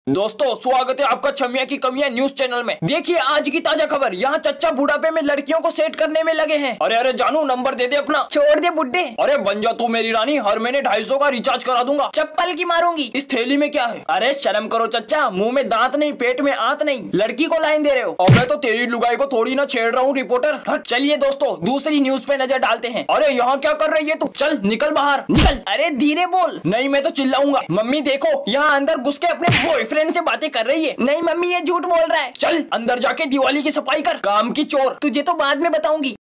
दोस्तों स्वागत है आपका छमिया की कमियां न्यूज चैनल में। देखिए आज की ताजा खबर, यहाँ चच्चा बुढ़ापे में लड़कियों को सेट करने में लगे हैं। अरे अरे जानू नंबर दे दे अपना। छोड़ दे बुड्ढे। अरे बन जा तू मेरी रानी, हर महीने 250 का रिचार्ज करा दूंगा। चप्पल की मारूंगी। इस थैली में क्या है? अरे शर्म करो चच्चा, मुंह में दांत नहीं पेट में आंत नहीं, लड़की को लाइन दे रहे हो। और मैं तो तेरी लुगाई को थोड़ी ना छेड़ रहा हूँ रिपोर्टर। चलिए दोस्तों दूसरी न्यूज पे नजर डालते हैं। अरे यहाँ क्या कर रही है तू? चल निकल बाहर निकल। अरे धीरे बोल। नहीं मैं तो चिल्लाऊंगा। मम्मी देखो यहाँ अंदर घुस के अपने बॉयफ्रेंड से बातें कर रही है। नहीं मम्मी ये झूठ बोल रहा है। चल अंदर जाके दिवाली की सफाई कर, काम की चोर। तुझे तो बाद में बताऊंगी।